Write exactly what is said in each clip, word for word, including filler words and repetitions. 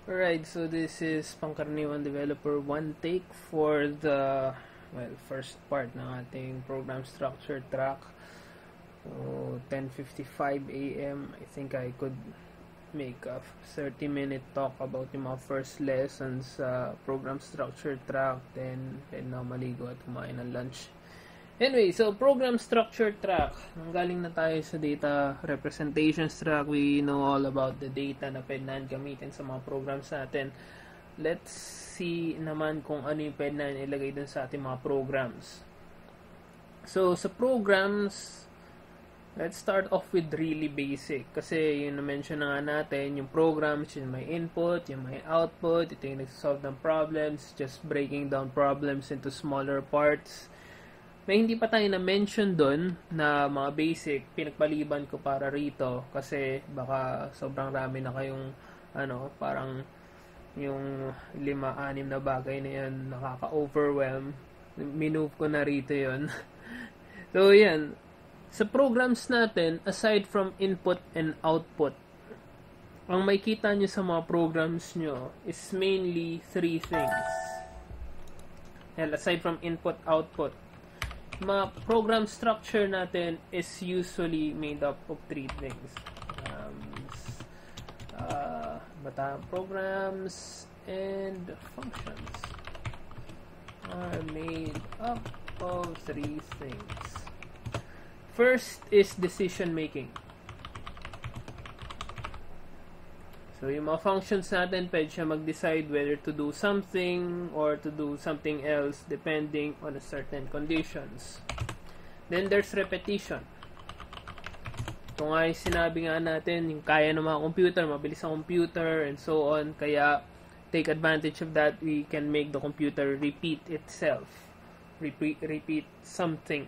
Alright, so this is Pangkaraniwan Developer one take for the, well, first part ng ating program structure track. So, ten fifty-five a m I think I could make a thirty minute talk about yung mga first lessons sa program structure track, then then na maligo at kumain ng lunch. Anyway, so program structure track. Nanggaling na tayo sa data representations track. We know all about the data na pwede natin gamitin sa mga programs natin. Let's see naman kung ano yung pwede natin ilagay dun sa ating mga programs. So, sa programs, let's start off with really basic. Kasi yung na-mention na nga natin, yung programs, yung may input, yung may output, ito yung nagsasolve ng problems, just breaking down problems into smaller parts. May hindi pa tayo na-mention doon na mga basic, pinagpaliban ko para rito kasi baka sobrang rami na kayong ano, parang yung lima, anim na bagay na yan nakaka-overwhelm. Minove ko na rito yon. So yan, sa programs natin, aside from input and output, ang makikita nyo sa mga programs nyo is mainly three things. And aside from input, output, mga program structure natin is usually made up of three things. Um, uh, bata programs and functions are made up of three things. First is decision making. So, yung mga functions natin, pwede siya mag-decide whether to do something or to do something else depending on a certain conditions. Then, there's repetition. Kung nga yung sinabi nga natin, yung kaya ng mga computer, mabilis ang computer, and so on. Kaya, take advantage of that. We can make the computer repeat itself. Repeat, repeat something.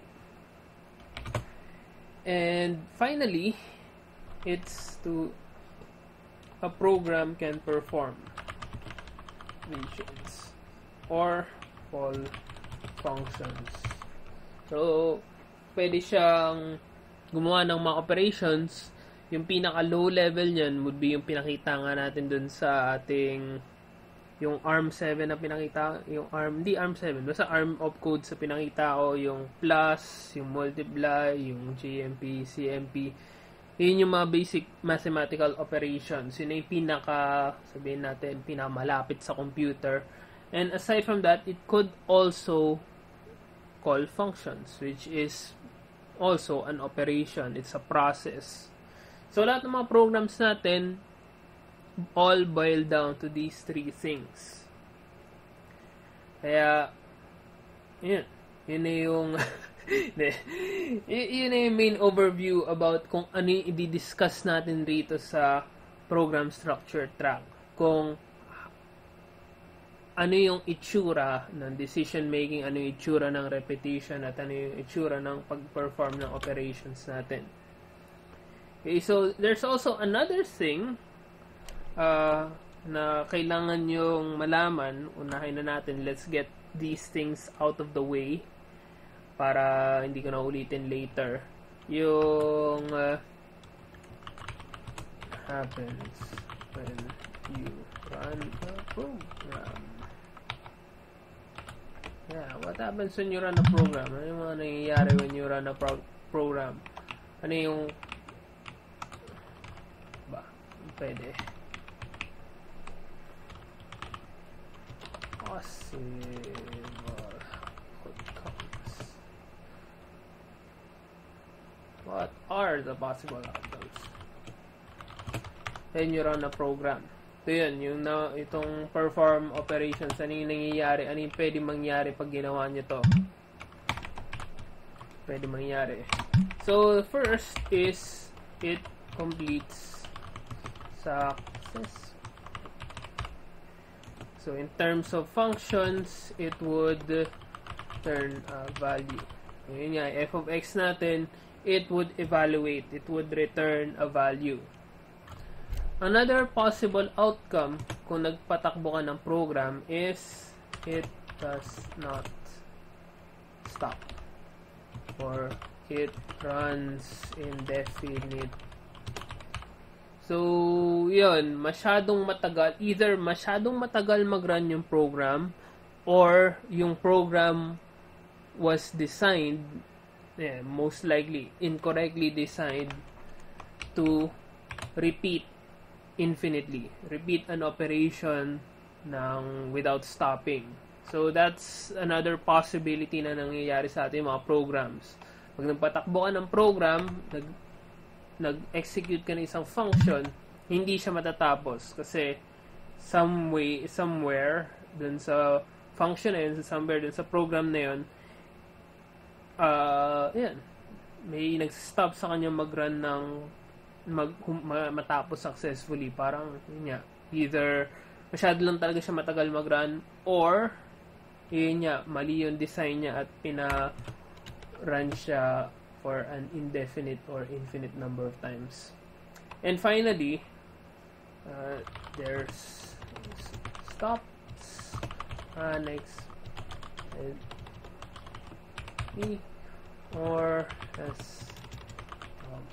And, finally, it's to a program can perform functions or all functions. So, pwede siyang gumawa ng mga operations. Yung pinaka low level niyan would be yung pinakita nga natin dun sa ating yung ARM seven na pinakita, yung ARM, di ARM seven, basta ARM opcode sa pinakita ko, yung plus, yung multiply, yung G M P, C M P. Yun yung mga basic mathematical operations. Yun yung pinaka, sabihin natin, pinamalapit sa computer. And aside from that, it could also call functions, which is also an operation. It's a process. So, lahat ng mga programs natin all boil down to these three things. Kaya, yun. Yun na yung y- yun na yung main overview about kung ano yung i-discuss natin rito sa program structure track. Kung ano yung itsura ng decision making, ano yung itsura ng repetition, at ano yung itsura ng pag-perform ng operations natin. Okay, so there's also another thing uh, na kailangan yung malaman. Unahin na natin, let's get these things out of the way para hindi ko na ulitin later. Yung uh, happens when you run a program. Yeah, what happens when you run a program? Ano yung mga nangyayari when you run a pro- program? Ano yung ba? Pwede. Possible outcomes. What are the possible outcomes when you run a program? Ito yun, yung na, itong perform operations. Ano yung nangyayari? Ano yung pwede mangyari pag ginawa nyo to? Pwede mangyari. So, first is it completes success. So, in terms of functions, it would turn a value. Yun nga, f of x natin, it would evaluate. It would return a value. Another possible outcome kung nagpatakbo ka ng program is it does not stop or it runs indefinite. So, yun, masyadong matagal, either masyadong matagal mag-run yung program or yung program was designed, yeah, most likely, incorrectly designed to repeat infinitely. Repeat an operation ng without stopping. So, that's another possibility na nangyayari sa ating mga programs. Pag nagpatakbo ka ng program, nag nag-execute ka ng isang function, hindi siya matatapos kasi some way, somewhere dun sa function na yun, somewhere dun sa program na yun, uh, yan, may nag-stop sa kanya mag-run ng mag, hum, matapos successfully. Parang, yun nga, either masyado lang talaga siya matagal mag-run or yun nga, mali yung design niya at pina-run siya for an indefinite or infinite number of times. And finally, uh, there's stops, uh, next, and E, or as um,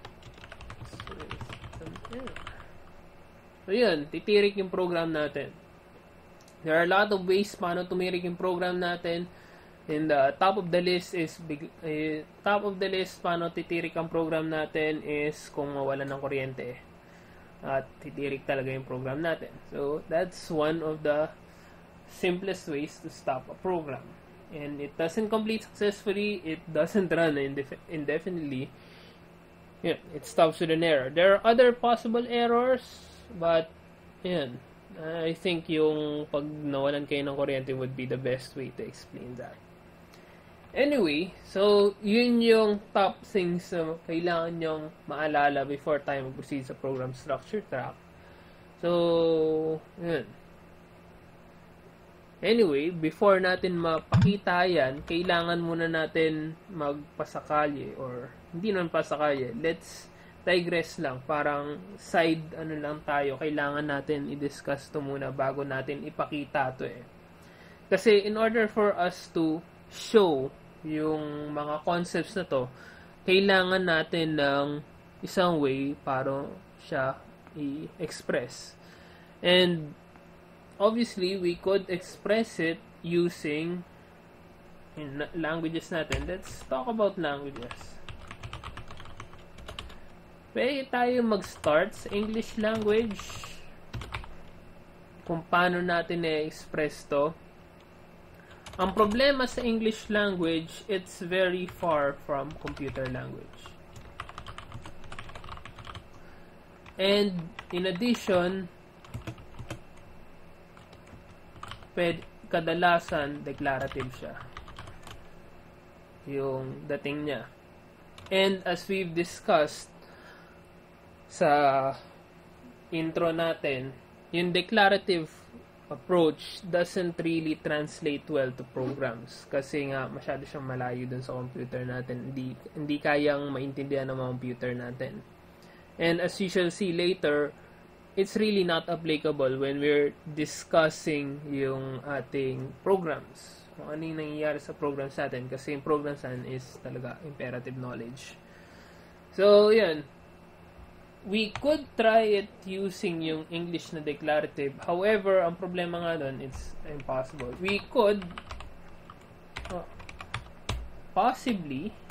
so yun, titirik yung program natin. There are a lot of ways paano tumirik yung program natin. And the top of the list is big, uh, top of the list paano titirik ang program natin is kung mawalan ng kuryente at titirik talaga yung program natin. So that's one of the simplest ways to stop a program. And it doesn't complete successfully, it doesn't run indef- indefinitely. Yeah, it stops with an error. There are other possible errors, but yan, I think yung pag nawalan kayo ng kuryente would be the best way to explain that. Anyway, so yun yung top things na kailangan nyong maalala before tayo mag-proceed sa program structure track. So, yun. Anyway, before natin mapakita yan, kailangan muna natin magpasakalye or hindi naman pasakalye. Let's digress lang. Parang side ano lang tayo. Kailangan natin i-discuss to muna bago natin ipakita to eh. Kasi in order for us to show yung mga concepts na to, kailangan natin ng isang way para siya i-express. And obviously, we could express it using in languages natin. Let's talk about languages. Pwede tayo mag-start sa English language. Kung paano natin i-express to. Ang problema sa English language, it's very far from computer language. And in addition, pwede, kadalasan declarative siya. Yung dating niya. And as we've discussed sa intro natin, yung declarative approach doesn't really translate well to programs kasi nga masyado siyang malayo dun sa computer natin. Hindi, hindi kayang maintindihan ng mga computer natin. And as you shall see later, it's really not applicable when we're discussing yung ating programs. Kung ano yung nangyayari sa programs natin kasi yung programs natin is talaga imperative knowledge. So, yan. We could try it using yung English na declarative. However, ang problema nga doon, it's impossible. We could uh, possibly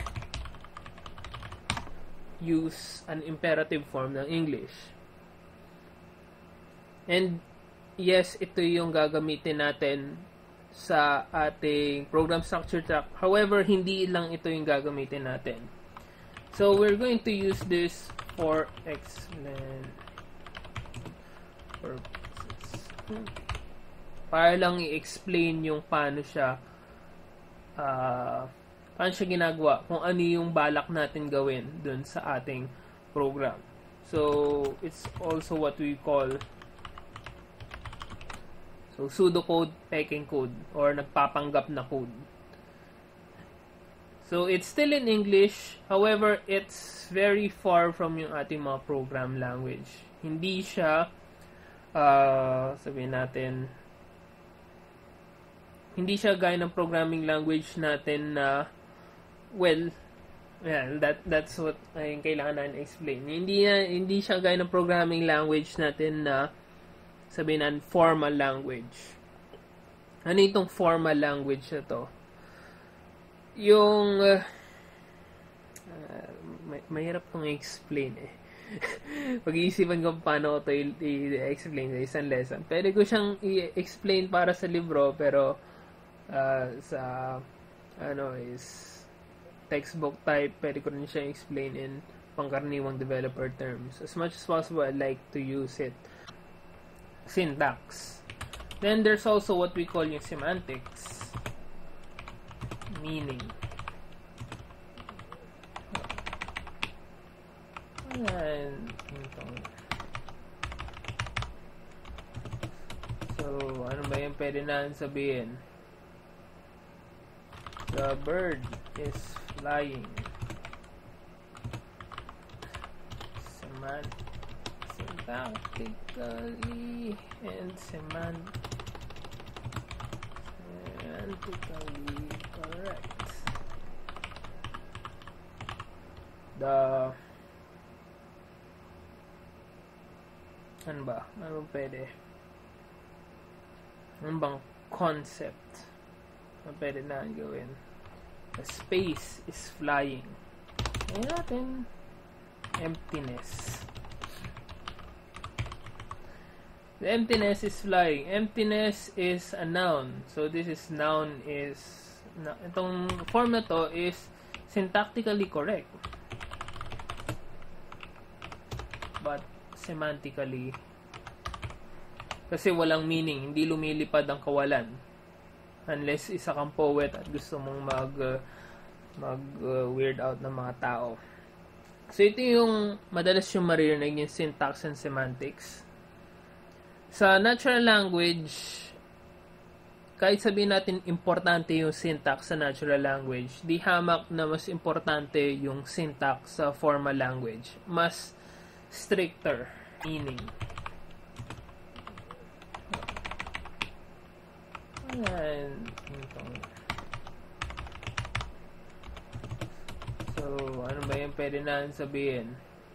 use an imperative form ng English. And yes, ito yung gagamitin natin sa ating program structure track. However, hindi lang ito yung gagamitin natin. So, we're going to use this for explain purposes. Para lang i-explain yung paano siya uh, paano siya ginagawa, kung ano yung balak natin gawin dun sa ating program. So, it's also what we call so pseudocode, pecking code, or nagpapanggap na code. So, it's still in English. However, it's very far from yung ating mga program language. Hindi siya, uh, sabihin natin, hindi siya gaya ng programming language natin na, well, Yeah, that that's what ay kailangan natin explain. Hindi na, hindi siya gaya ng programming language natin na sabihin natin formal language. Ano itong formal language na to? Yung uh, uh, may, mahirap kong i-explain eh. Pag-iisipan ko paano ko ito i-explain sa isang lesson. Pwede ko siyang i-explain para sa libro, pero uh, sa ano is textbook type, pwede ko rin siya explain in pangkaraniwang developer terms. As much as possible, I like to use it. Syntax. Then there's also what we call yung semantics. Meaning. Ayan. So, ano ba yung pwede na sabihin? The bird is flying. Semant syntactically and semant semantically correct. The ano ba? Ano pwede? Ano bang concept? Ano pwede na gawin? The space is flying. Ayun natin. Emptiness. The emptiness is flying. Emptiness is a noun. So this is noun is na, itong form na to is syntactically correct. But semantically kasi walang meaning, hindi lumilipad ang kawalan. Unless isa kang poet at gusto mong mag uh, mag uh, weird out ng mga tao. So ito yung madalas yung maririnig yung syntax and semantics. Sa natural language, kahit sabihin natin importante yung syntax sa natural language, di hamak na mas importante yung syntax sa formal language. Mas stricter meaning. Ayan. So, ano ba yung pwede na sabihin?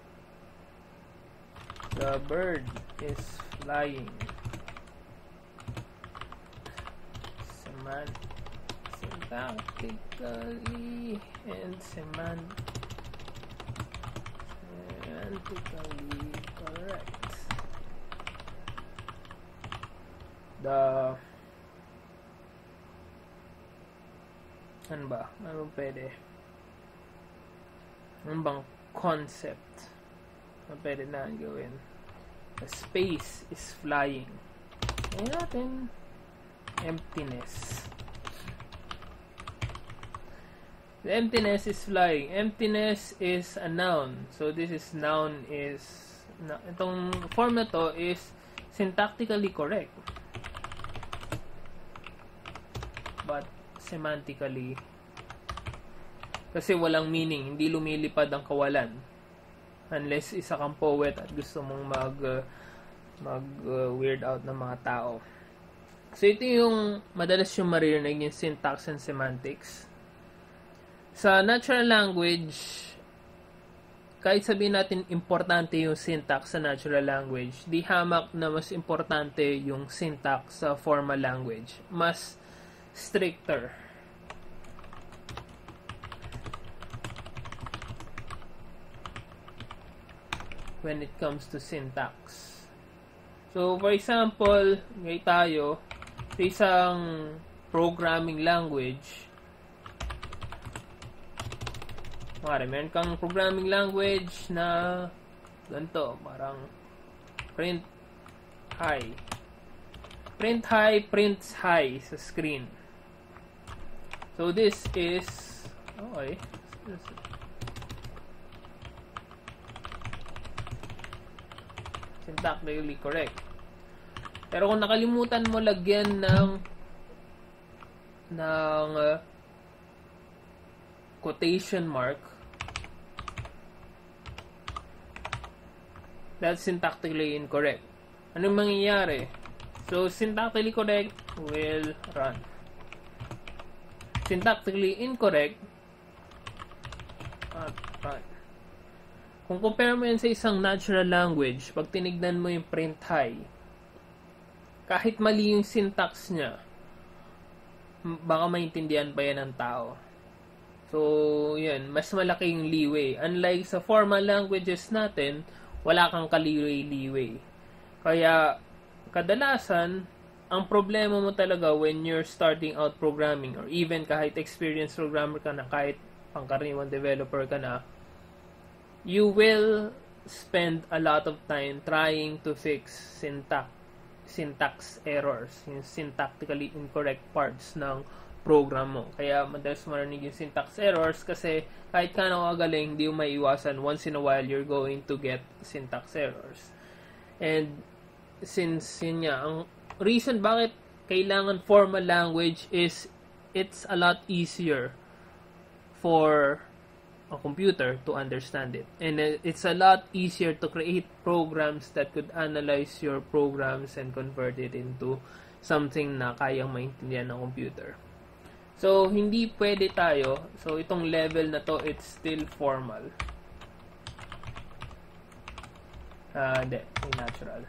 The bird is flying. Semant syntactically and semant semantically correct. The ano ba? Ano pwede? Ano bang concept? Ano pwede na gawin? The space is flying. Ayun natin. Emptiness. The emptiness is flying. Emptiness is a noun. So this is noun is na, itong form na to is syntactically correct. But semantically kasi walang meaning, hindi lumilipad ang kawalan. Unless isa kang poet at gusto mong mag uh, mag uh, weird out ng mga tao. So ito yung madalas yung maririnig yung syntax and semantics. Sa natural language, kahit sabihin natin importante yung syntax sa natural language, di hamak na mas importante yung syntax sa formal language. Mas stricter. When it comes to syntax. So, for example, ngay tayo, sa isang programming language, mara, meron kang programming language na ganito, parang print hi. Print hi, prints hi sa screen. So, this is, okay, syntactically correct. Pero kung nakalimutan mo lagyan ng ng uh, quotation mark, that's syntactically incorrect. Anong mangyayari? So, syntactically correct will run. Syntactically incorrect at run. Kung compare mo yun sa isang natural language, pag tinignan mo yung print high, kahit mali yung syntax niya, baka maintindihan pa yan ng tao. So, yun, mas malaki yung leeway. Unlike sa formal languages natin, wala kang kaliway-liway. Kaya, kadalasan, ang problema mo talaga when you're starting out programming, or even kahit experienced programmer ka na, kahit pangkaraniwang developer ka na, you will spend a lot of time trying to fix syntax syntax errors, yung syntactically incorrect parts ng program mo. Kaya madalas marinig yung syntax errors kasi kahit ka na kagaling, hindi mo maiiwasan, once in a while you're going to get syntax errors. And since yun nga, ang reason bakit kailangan formal language is it's a lot easier for a computer to understand it. And it's a lot easier to create programs that could analyze your programs and convert it into something na kayang maintindihan ng computer. So, hindi pwede tayo. So, itong level na to, it's still formal. Ah, uh, hindi. Natural.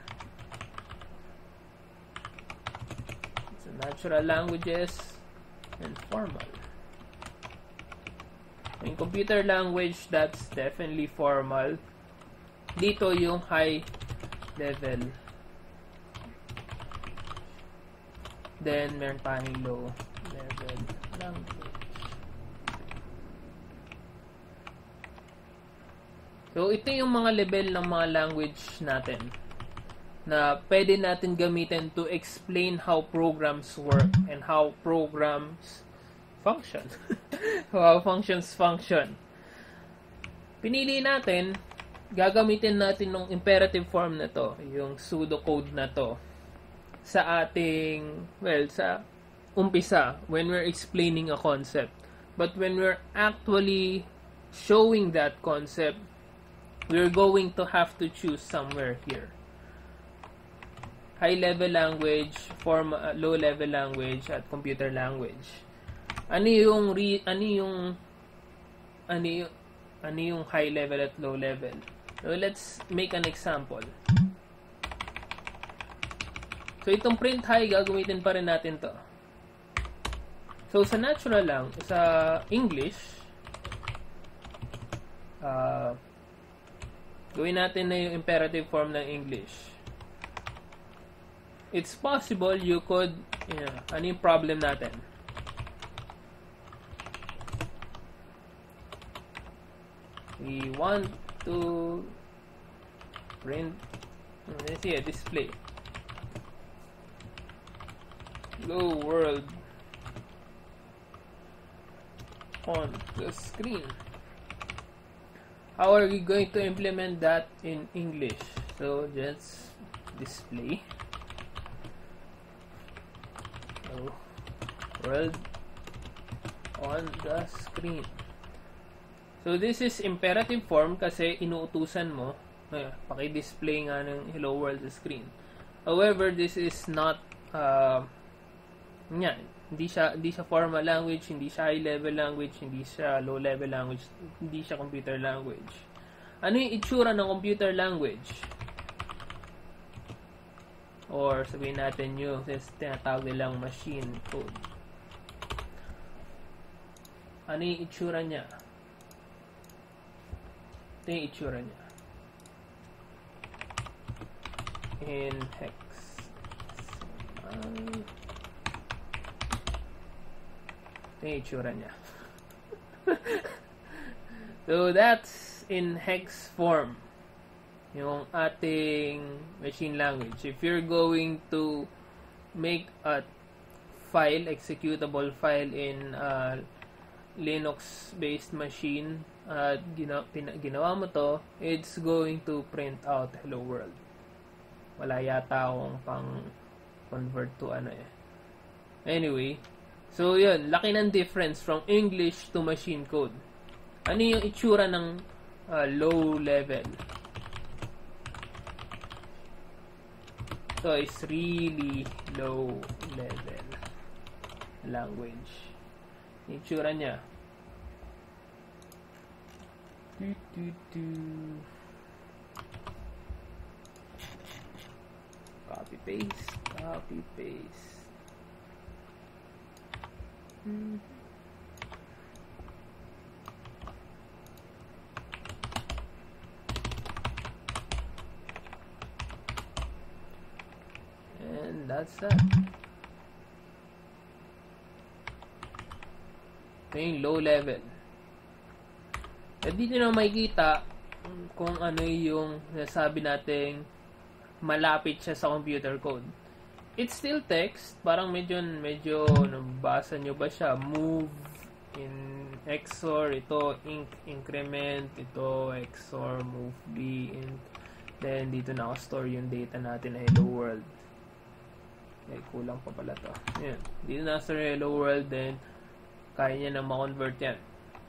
So, natural languages and formal. In computer language, that's definitely formal. Dito yung high level. Then, meron tayong low level language. So, ito yung mga level ng mga language natin na pwede natin gamitin to explain how programs work and how programs function. How functions function. Pinili natin, gagamitin natin ng imperative form na to, yung pseudocode na to, sa ating, well, sa umpisa, when we're explaining a concept. But when we're actually showing that concept, we're going to have to choose somewhere here. High-level language, form, uh, low-level language, at computer language. Ano yung re, ano yung ano yung ano yung high level at low level? So let's make an example. So itong print high, gagamitin pa rin natin to. So sa natural lang, sa English, uh, gawin natin na yung imperative form ng English. It's possible you could, you know, ano yung problem natin? We want to print, let's see, a display. Hello world on the screen. How are we going to implement that in English? So just display. So, world on the screen. So, this is imperative form kasi inuutusan mo, eh, paki-display nga ng hello world screen. However, this is not, uh, nga, hindi siya, hindi siya formal language, hindi siya high-level language, hindi siya low-level language, hindi siya computer language. Ano yung itsura ng computer language? Or sabihin natin yung tinatawag nilang machine code. Ano yung itsura niya? Ito yung itsura niya. In hex. Um, ito yung itsura niya. So, that's in hex form. Yung ating machine language. If you're going to make a file, executable file in a Linux-based machine, at uh, gina- pina- ginawa mo to, it's going to print out hello world. Wala yata akong pang convert to ano eh. Anyway, so yun, laki ng difference from English to machine code. Ano yung itsura ng uh, low level? So it's really low level language. Yung itsura niya. Do, do, do. Copy paste, copy paste. Hmm. And that's that. Ito yung low level. At dito na makikita kung ano yung nasabi nating malapit siya sa computer code. It's still text. Parang medyo, medyo, nabasa nyo ba siya? Move in X O R. Ito, inc, increment. Ito, X O R, move B, int. Then, dito naka-store yung data natin na hello world. Ay, kulang pa pala to. Yan. Dito naka-store hello world. Then, kaya niya na ma-convert yan.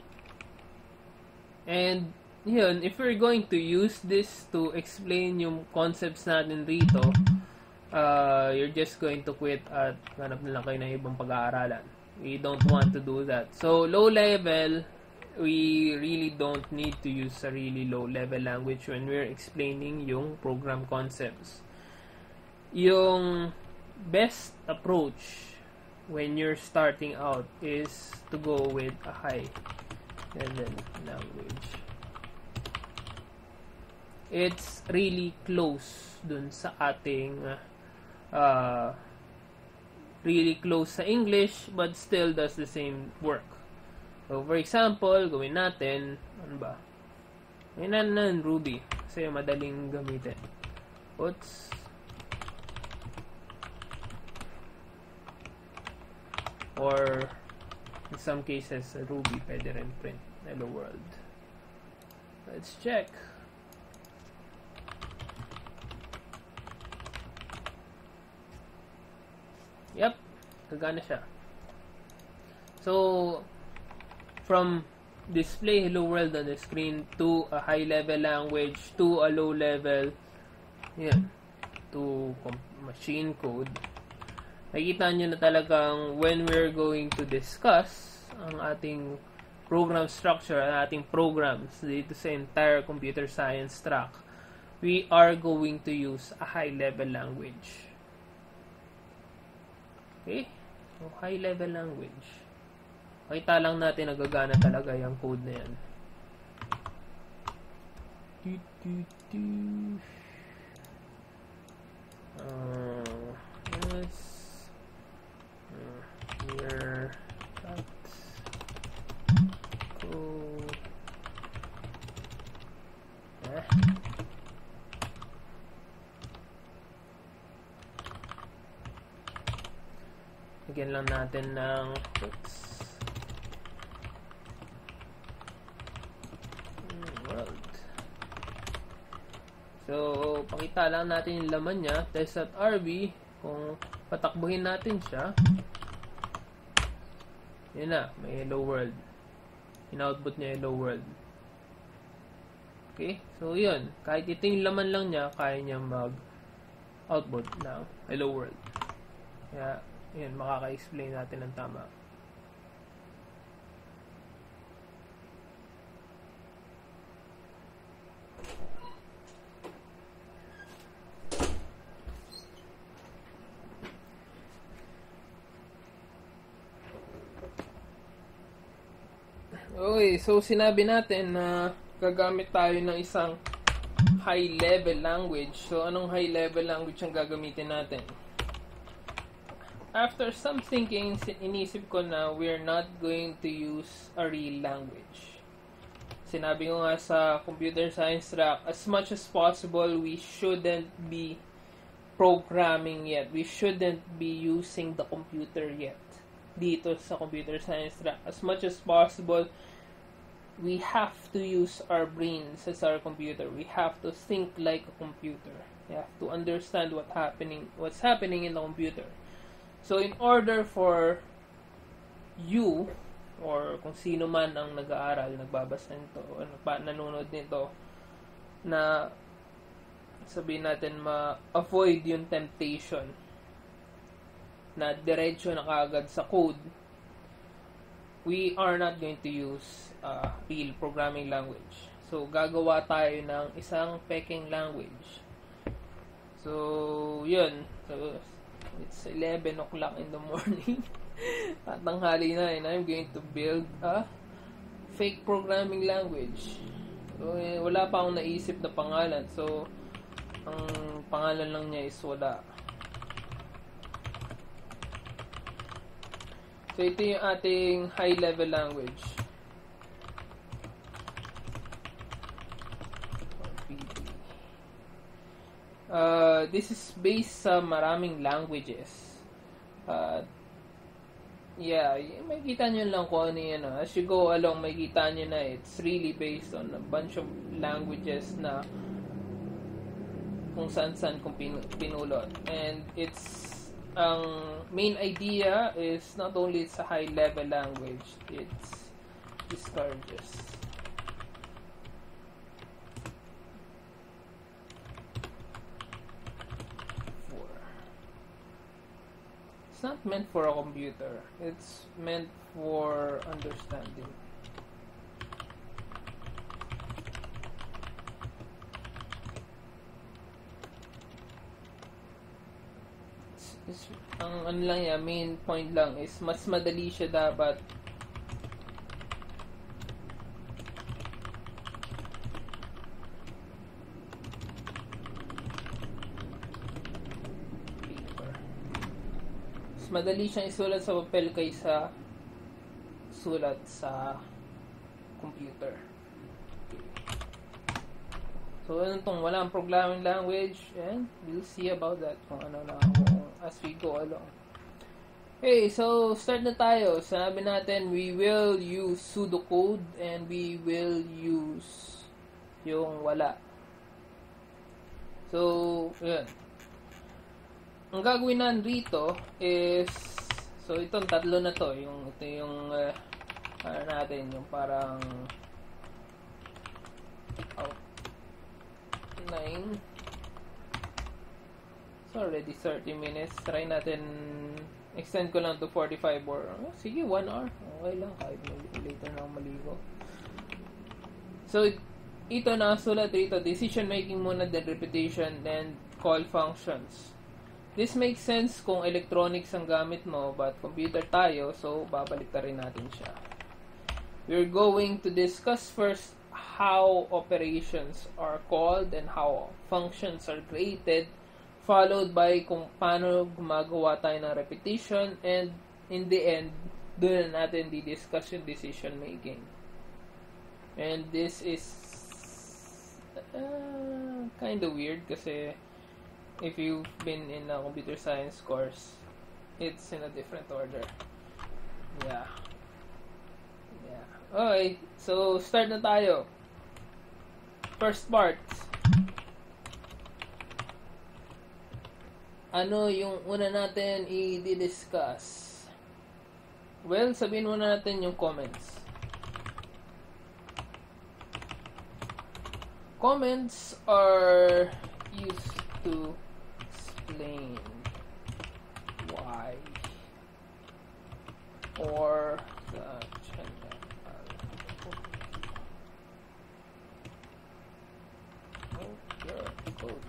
And, yun, if we're going to use this to explain yung concepts natin rito, uh, you're just going to quit at hanap na lang kayo ng ibang pag-aaralan. We don't want to do that. So, low level, we really don't need to use a really low level language when we're explaining yung program concepts. Yung best approach when you're starting out is to go with a high level language. It's really close dun sa ating uh, really close sa English but still does the same work. So for example, gawin natin ano ba? Gawin natin Ruby kasi madaling gamitin. Puts or in some cases Ruby pwede rin print hello world. Let's check. Yep, gagana siya. So, from display hello world on the screen to a high level language to a low level, yan, to machine code, nakikita nyo na talagang when we're going to discuss ang ating program structure, ang ating programs dito sa entire computer science track, we are going to use a high level language. Okay? So, high level language. Makita lang natin nagagana talaga yung code na yan. Do, do, do. Uh, yes. Uh, here. That. Code. Eh. Lagyan lang natin ng oops, world. So, pakita lang natin yung laman niya. Test.rb. Kung patakbuhin natin siya, yun na, may hello world. In-output niya hello world. Okay? So, yun. Kahit ito yung laman lang niya, kaya niya mag-output ng hello world. Kaya, yun, makaka-explain natin ng tama. Okay, so sinabi natin na gagamit tayo ng isang high-level language. So, anong high-level language ang gagamitin natin? After some thinking, inisip ko na we're not going to use a real language. Sinabi ko nga sa computer science track, as much as possible, we shouldn't be programming yet. We shouldn't be using the computer yet. Dito sa computer science track, as much as possible, we have to use our brains as our computer. We have to think like a computer. We have to understand what happening, what's happening in the computer. So, in order for you, or kung sino man ang nag-aaral, nagbabasa nito, o nanonood nito, na sabihin natin ma-avoid yung temptation na diretso na kaagad sa code, we are not going to use uh, real programming language. So, gagawa tayo ng isang peking language. So, yun. So, it's eleven o'clock in the morning. Tatanghali na, and I'm going to build a fake programming language. So, eh, wala pa akong naisip na pangalan. So, ang pangalan lang niya is wala. So, ito yung ating high-level language. Uh, this is based sa maraming languages. Uh, yeah, makikita nyo lang kung ano yan. As you go along, makikita nyo na it's really based on a bunch of languages na kung saan-saan kung pin- pinulot. And it's ang main idea is not only it's a high-level language, it's discourages. For. It's not meant for a computer. It's meant for understanding. Is, ang ano lang yan, main point lang is mas madali siya dapat paper. Mas madali siyang isulat sa papel kaysa sulat sa computer. So, ano itong walang programming language, and we'll see about that kung ano na as we go along. Okay, so start na tayo. Sabi natin, we will use pseudocode and we will use yung wala. So, yun. Ang gagawin natin dito is, so itong tatlo na to, yung, ito yung, uh, ano natin, yung parang, oh, nine. It's already thirty minutes. Try natin extend ko lang to forty-five or oh, sige, one hour. Okay lang kahit later na ako maligo. So, ito na sulat dito. Decision making muna, then repetition, then call functions. This makes sense kung electronics ang gamit mo, but computer tayo, so babalik na rin natin siya. We're going to discuss first how operations are called and how functions are created, followed by kung paano gumagawa tayo ng repetition, and in the end, doon na natin di-discuss yung decision making. And this is uh, kind of weird kasi if you've been in a computer science course, it's in a different order. Yeah. Yeah. Okay, so start na tayo. First part. Ano yung una natin i-discuss? Well, sabihin muna natin yung comments. Comments are used to explain why or the general code.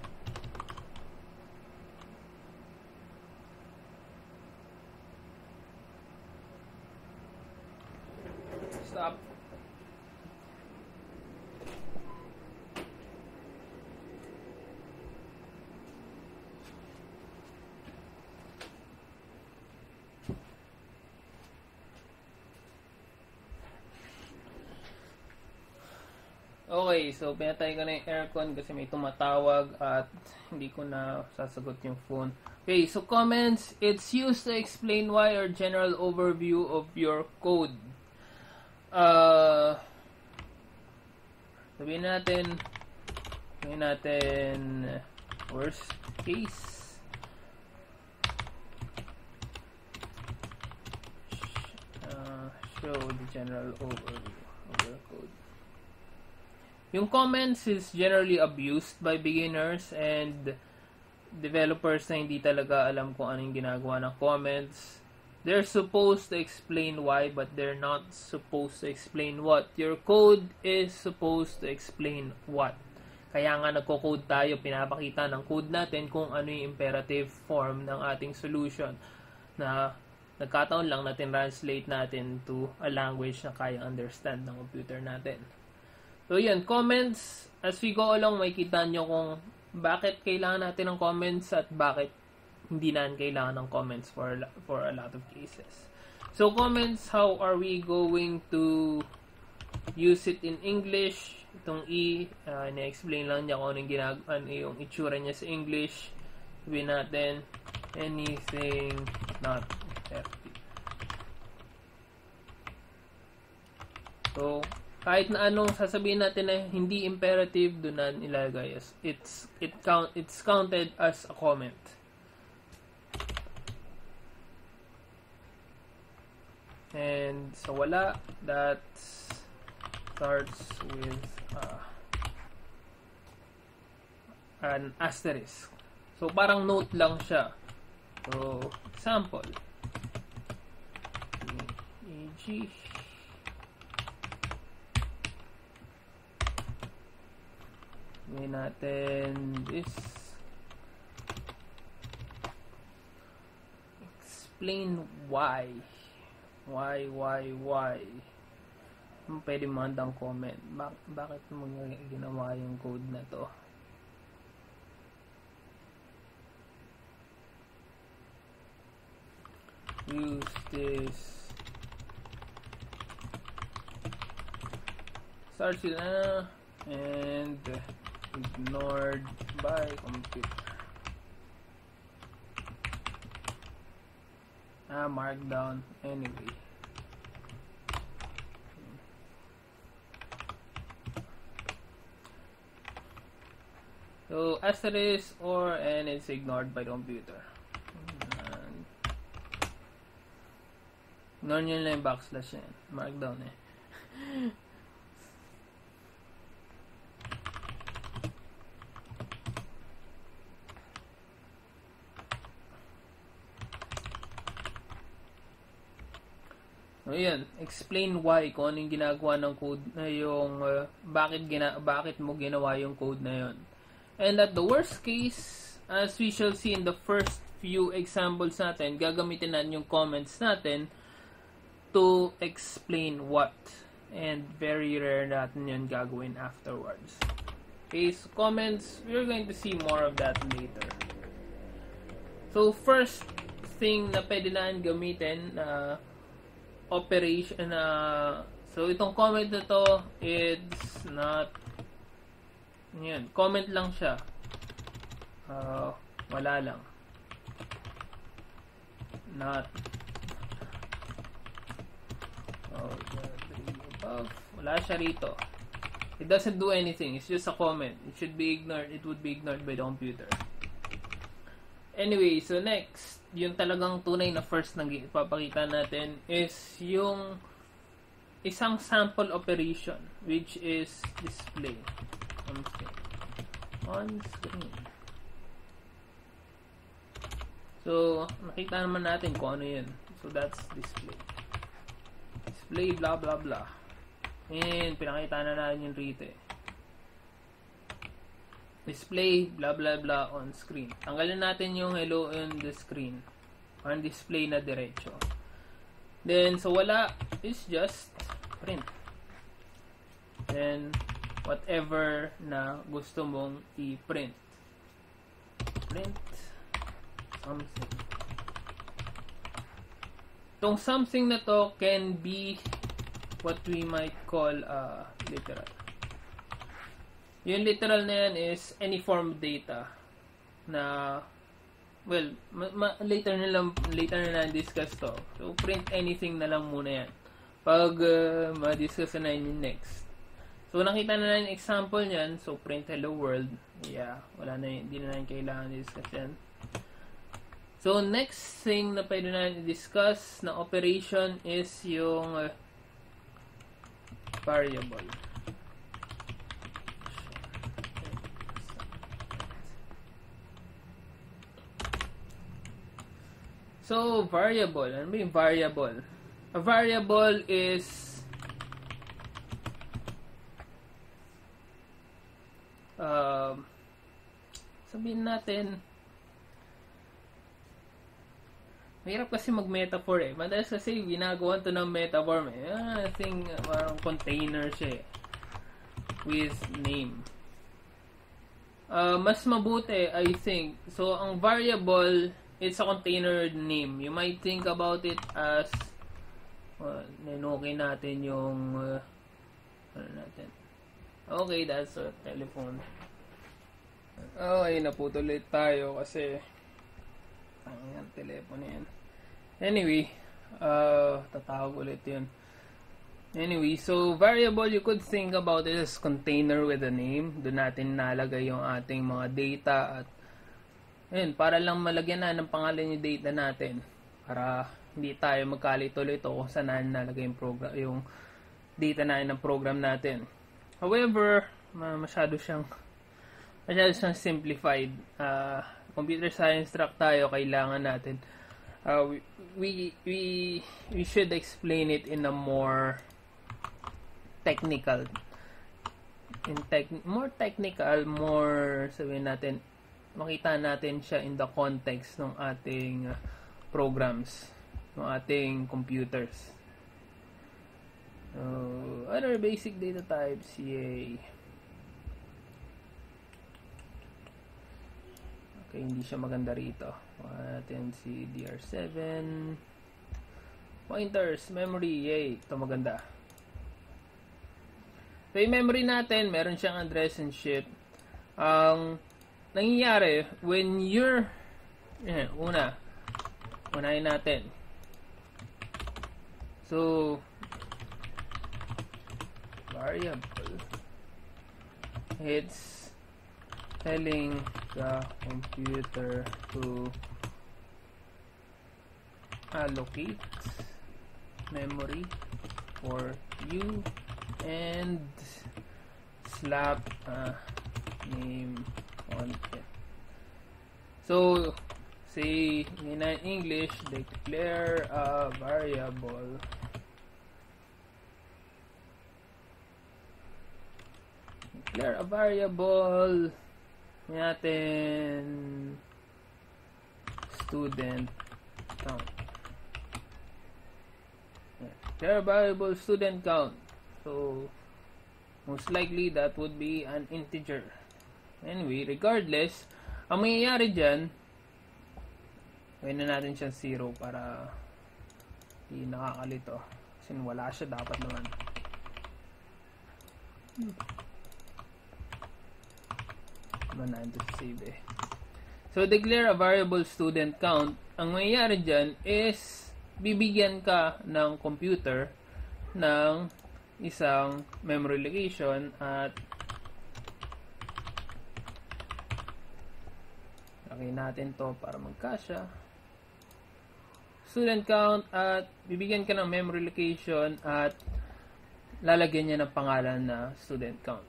Stop. Okay, so pinatay ko na yung aircon kasi may tumatawag at hindi ko na sasagot yung phone. Okay, so comments, it's used to explain why or general overview of your code. Uh, sabihin natin, sabihin natin, worst case. Uh, show the general overview of your code. Yung comments is generally abused by beginners and developers na hindi talaga alam kung anong ginagawa ng comments. They're supposed to explain why, but they're not supposed to explain what. Your code is supposed to explain what. Kaya nga nagko-code tayo, pinapakita ng code natin kung ano yung imperative form ng ating solution na nagkataon lang natin translate natin to a language na kaya understand ng computer natin. So yun, comments, as we go along, may kita nyo kung bakit kailangan natin ng comments at bakit hindi na kailangan ng comments for, for a lot of cases. So comments, how are we going to use it in English? Itong E, uh, na-explain lang niya kung anong ginag ano yung itsura niya sa English. Sabihin natin, anything not effective. So, kahit na anong sasabihin natin na hindi imperative, doon na ilagay. It's, it count, it's counted as a comment. And sa wala, that starts with uh, an asterisk. So, parang note lang siya. So, example. E G. Ngayon natin this. Explain why. Why, why, why? Pwede mo handang comment. Bak- bakit mo ginawa yung code na to? Use this. Starts with uh, and ignored by computer. Ah, markdown anyway. So, asterisk or and it's ignored by the computer. Ignore nyo lang yung backslash yan. Markdown eh. So, yan. Explain why, kung ano yung ginagawa ng code na yung uh, bakit, gina bakit mo ginawa yung code na yun. And at the worst case, as we shall see in the first few examples natin, gagamitin natin yung comments natin to explain what. And very rare natin yun gagawin afterwards. Okay, so comments, we're going to see more of that later. So, first thing na pwede natin gamitin na uh, operation na uh, so itong comment na to, it's not yan, comment lang siya. Uh, wala lang. Not oh, above. Wala siya rito. It doesn't do anything. It's just a comment. It should be ignored. It would be ignored by the computer. Anyway, so next, yung talagang tunay na first na ipapakita natin is yung isang sample operation, which is display something on screen. So, nakita naman natin kung ano yun. So, that's display. Display blah blah blah. And, pinakita na natin yung rito eh. Display blah blah blah on screen. Tanggalin natin yung hello on the screen. On display na diretso. Then, so wala is just print. Then, whatever na gusto mong i-print. Print something. Itong something na to can be what we might call uh, literal. Yung literal na yan is any form of data na, well, ma ma later na lang, later na lang discuss to. So, print anything na lang muna yan. Pag uh, ma-discuss na yun yung next. So, nakita na lang yung example niyan. So, print hello world. Yeah, wala na yun. Hindi na lang kailangan discuss yan. So, next thing na pwede na discuss na operation is yung uh, variable. So, variable. Ano ba yung variable? A variable is uh, sabihin natin, mahirap kasi mag-metaphor eh. Madalas kasi ginagawa to ng metaphor eh. Ah, I think parang container siya eh. With name. Uh, mas mabuti, I think. So, ang variable, it's a container name. You might think about it as uh, ninuki natin yung uh, ano natin. Okay, that's a telephone. Okay, naputol ulit tayo kasi ang yan, telepono yan. Anyway, uh, tatawag ulit yun. Anyway, so variable, you could think about it as container with a name. Doon natin nalagay yung ating mga data at ayun, para lang malagyan na ng pangalan yung data natin. Para hindi tayo magkalito-lito kung saan natin nalagay yung, program, yung data natin ng program natin. However, masyado siyang masyado siyang simplified. Uh, computer science track tayo, kailangan natin uh, we, we we we should explain it in a more technical in tech more technical more sabihin natin, makita natin siya in the context ng ating programs, ng ating computers. So, other basic data types, yay. Okay, hindi siya maganda rito. Natin si D R seven. Pointers, memory, yay. Ito maganda. So, yung memory natin, meron siyang address and shit. Ang nangyayari, when you're, eh, una, unahin natin. So, variable. It's telling the computer to allocate memory for you and slap a name on it. So, say in English, declare a variable declare a variable natin student count. Declare a variable student count. So, most likely that would be an integer. Anyway, regardless, ang mangyayari dyan, gawin na natin siyang zero para hindi nakakalito. Kasi wala siya, dapat naman. Hmm. Naman natin to save eh. So, declare a variable student count. Ang mangyayari dyan is bibigyan ka ng computer ng isang memory location at lagay natin to para magkasya. Student count at bibigyan ka ng memory location at lalagyan niya ng pangalan na student count.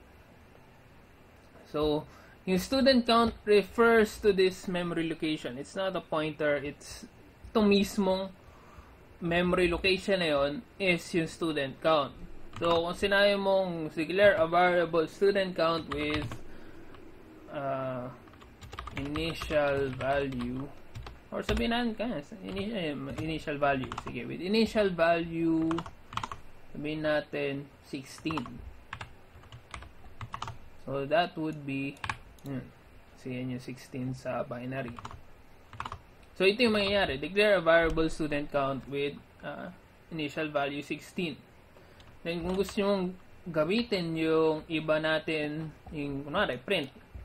So, yung student count refers to this memory location. It's not a pointer. It's itong mismong memory location na yun is yung student count. So, kung sinabi mong declare a variable student count with uh, initial value, or sabihin natin ka, initial, initial value. Sige, with initial value, sabihin natin sixteen. So, that would be Hmm. So, yan yung sixteen sa binary. So, ito yung mangyayari. Declare a variable student count with uh, initial value sixteen. Then, kung gusto nyo gamitin yung iba natin, yung, kunwari, print.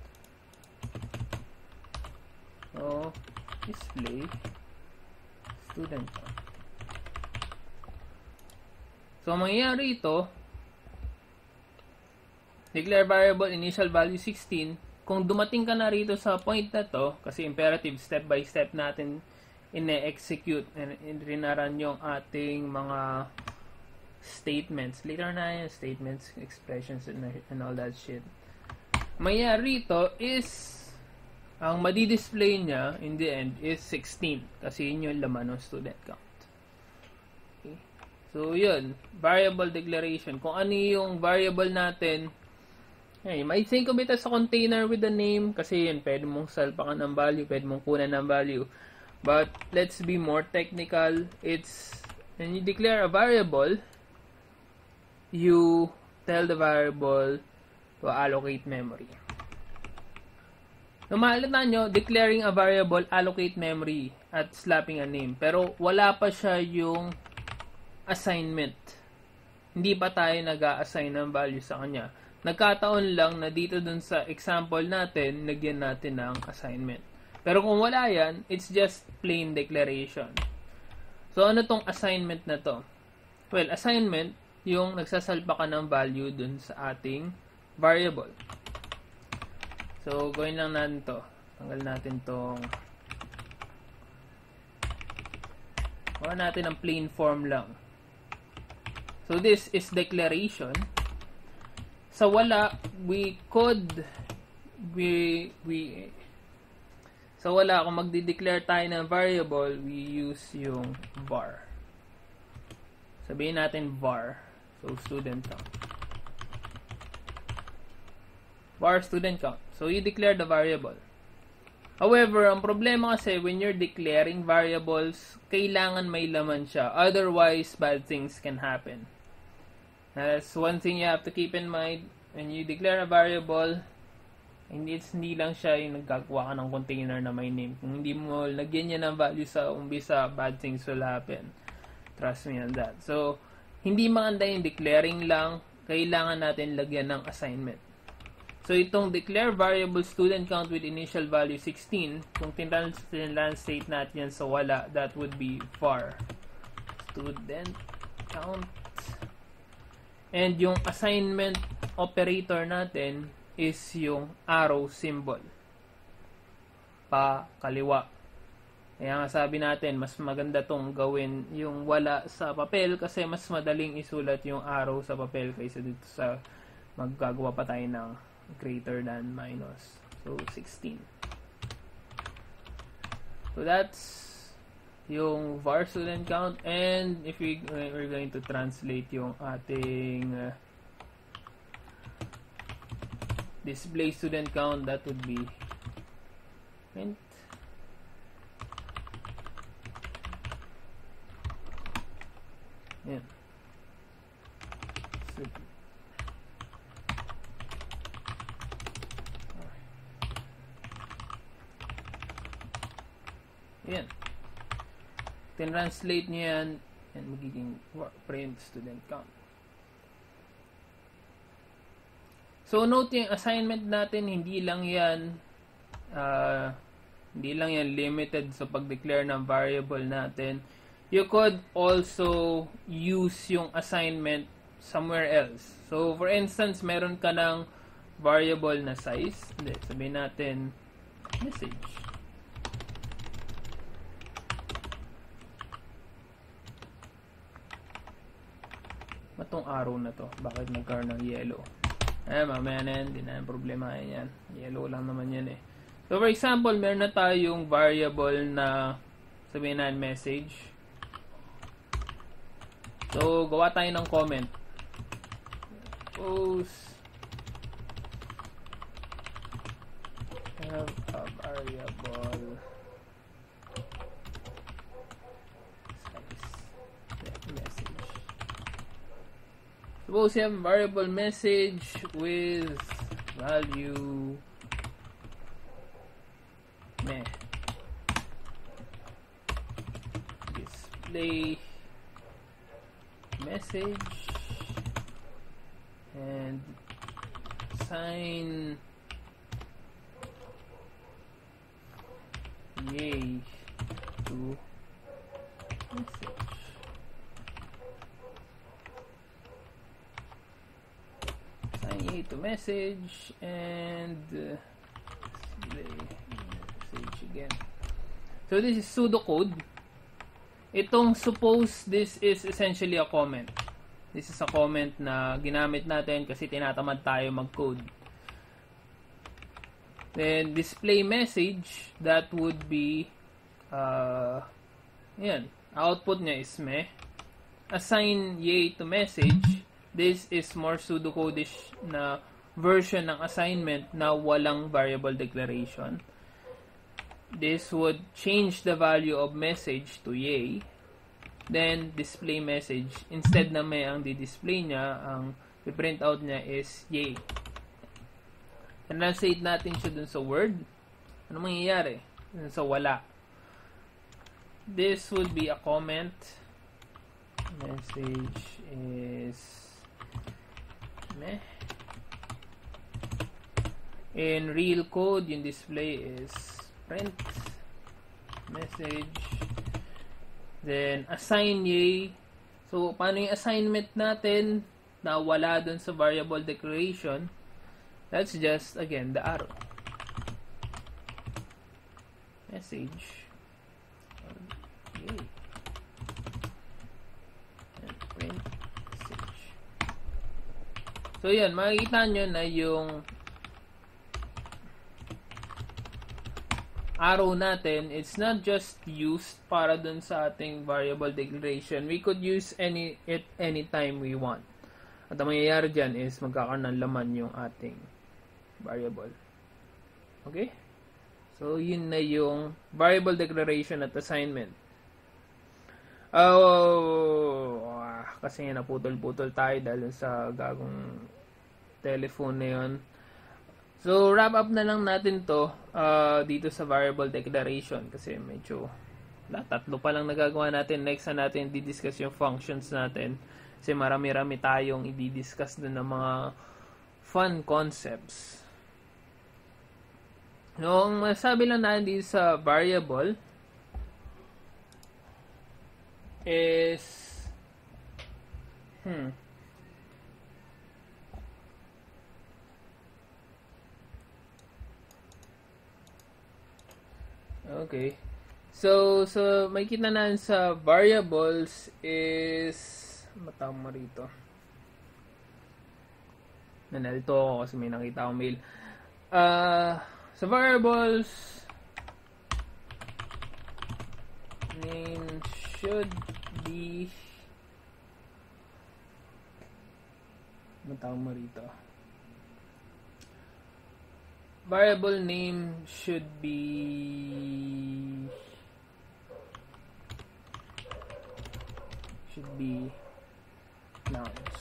So, display student count. So, ang mangyayari ito, declare variable initial value sixteen. Kung dumating ka na rito sa point na to, kasi imperative, step by step natin ine-execute and rinaran yung ating mga statements. Later na yung statements, expressions, and, and all that shit. Mangyayari rito is ang madi-display niya in the end is sixteen kasi yun yung laman ng student count. Okay. So, yun. Variable declaration. Kung ano yung variable natin, hey, you might think of it as a container with a name kasi yun, pwede mong salpakan ng value, pwede mong kunan ng value. But, let's be more technical. It's, when you declare a variable, you tell the variable to allocate memory. Nung makikita nyo, declaring a variable, allocate memory, at slapping a name. Pero wala pa siya yung assignment. Hindi pa tayo nag-a-assign ng value sa kanya. Nagkataon lang na dito dun sa example natin, nagyan natin ng assignment. Pero kung wala yan, it's just plain declaration. So, ano tong assignment na to? Well, assignment, yung nagsasalpa ka ng value dun sa ating variable. So, gawin lang natin to. Tanggal natin tong gawa natin ang plain form lang. So, this is declaration. Sa wala, we could we we sa wala, kung magde-declare tayo ng variable, we use yung var. Sabihin natin var. So, student count. Var student count. So, you declare the variable. However, ang problema kasi, when you're declaring variables, kailangan may laman siya. Otherwise, bad things can happen. That's one thing you have to keep in mind. When you declare a variable, hindi, it's, hindi lang siya yung naggagawa ka ng container na may name. Kung hindi mo lagyan niya ng value sa umbisa, bad things will happen. Trust me on that. So, hindi maganda yung declaring lang. Kailangan natin lagyan ng assignment. So, itong declare variable student count with initial value sixteen, kung tinranslate natin yan sa wala, that would be var student count. And yung assignment operator natin is yung arrow symbol. Pa kaliwa. Kaya nga sabi natin, mas maganda tong gawin yung wala sa papel kasi mas madaling isulat yung arrow sa papel kaysa dito sa maggagawa pa tayo ng greater than minus. So, sixteen. So, that's yung var student count. And if we, we're going to translate yung ating uh, display student count, that would be print. Yan. So, yan. Tinranslate nyo yan and magiging print student count. So, note yung assignment natin, hindi lang yan uh, hindi lang yan limited sa pag-declare ng variable natin. You could also use yung assignment somewhere else. So, for instance, meron ka ng variable na size. Hindi, sabihin natin message. Matong arrow na to. Bakit nagkaroon ng yellow? Eh, mamaya na yan. Hindi na yung problema yan. Yellow lang naman yan eh. So, for example, meron na tayong variable na sabihin na message. So, gawa tayo ng comment. Post have a variable Suppose you have a variable message with value meh. Display message and assign yay to message. To message and uh, display message again. So this is pseudocode. Itong suppose this is essentially a comment. This is a comment na ginamit natin kasi tinatamad tayo mag-code. Then, display message, that would be, uh, yan, output niya is meh. Assign yay to message, this is more pseudocodish na version ng assignment na walang variable declaration. This would change the value of message to yay. Then, display message. Instead na may ang di-display niya, ang i-print out niya is yay. Translate natin siya dun sa Word. Ano mangyayari? Dun sa wala. This would be a comment. Message is meh. In real code, yung display is print message. Then, assign yay. So, paano yung assignment natin na wala dun sa variable declaration? That's just, again, the arrow. Message. Yay. And print message. So, yan. Makikita nyo na yung arrow natin, it's not just used para dun sa ating variable declaration. We could use any it anytime we want. At ang mangyayari dyan is magkakaroon ng laman yung ating variable. Okay? So, yun na yung variable declaration at assignment. Oh, kasi nga naputol-putol tayo dahil sa gagong telephone na yun. So, wrap up na lang natin to uh, dito sa variable declaration kasi medyo la, tatlo pa lang nagagawa natin. Next na natin di-discuss yung functions natin kasi marami-rami tayong i-discuss dun ng mga fun concepts. No, ang masabi lang natin dito sa variable is hmm okay. So, so may kita na sa variables is matawag mo rito. Nanalito ako kasi may nakita akong mail. Uh, sa variables, name should be matawag mo rito. Variable name should be should be nouns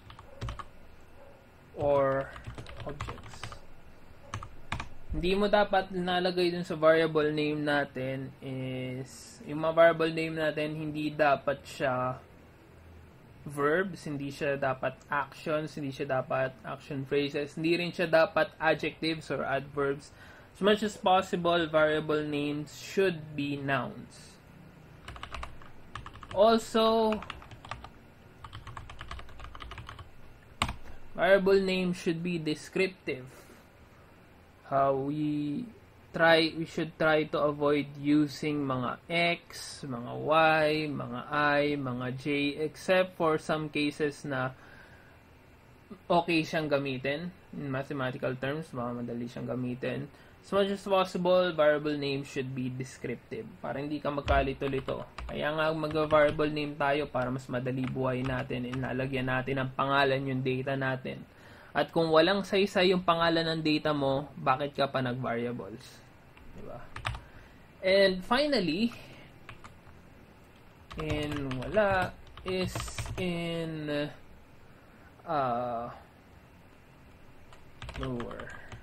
or objects. Hindi mo dapat nalagay dun sa variable name natin is yung mga variable name natin hindi dapat siya verbs, hindi siya dapat actions, hindi siya dapat action phrases, hindi rin siya dapat adjectives or adverbs. As much as possible, variable names should be nouns. Also, variable name should be descriptive. How we try, we should try to avoid using mga X, mga Y, mga I, mga J, except for some cases na okay siyang gamitin. In mathematical terms, mga madali siyang gamitin. As much as possible, variable name should be descriptive. Para hindi ka magkalito-lito. Kaya nga mag-variable name tayo para mas madali buhay natin. Inalagyan natin ang pangalan yung data natin. At kung walang saysay yung pangalan ng data mo, bakit ka pa nag-variables? Diba? And finally, in wala is in uh, lower.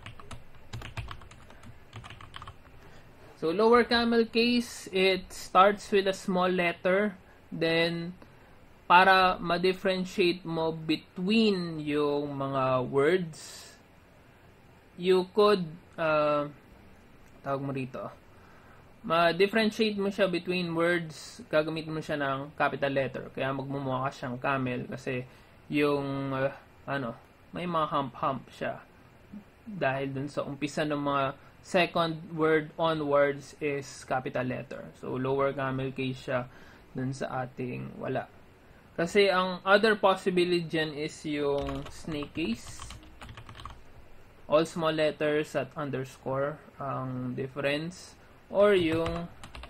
So lower camel case, it starts with a small letter, then para ma-differentiate mo between yung mga words, you could uh, tawag mo rito, ma-differentiate mo siya between words, gagamit mo siya ng capital letter. Kaya magmumukha ka siyang camel kasi yung, uh, ano, may mga hump-hump siya. Dahil dun sa umpisa ng mga second word onwards is capital letter. So, lower camel case siya dun sa ating wala. Kasi ang other possibility dyan is yung snake case. all small letters at underscore ang difference, or yung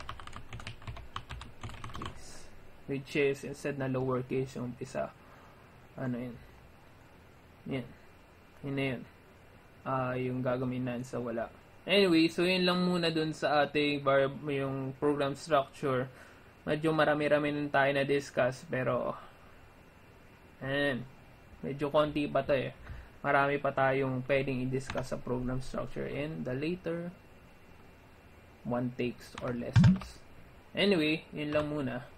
which is instead na lowercase yung umpisa, ano yun, yan, yun na yun, uh, yung gagaminan sa wala. Anyway, so yun lang muna dun sa ating bar, yung program structure. Medyo marami-rami nun tayo na discuss, pero and medyo konti pa to eh. Marami pa tayong pwedeng i-discuss sa program structure in the later one takes or lessons. Anyway, yun lang muna.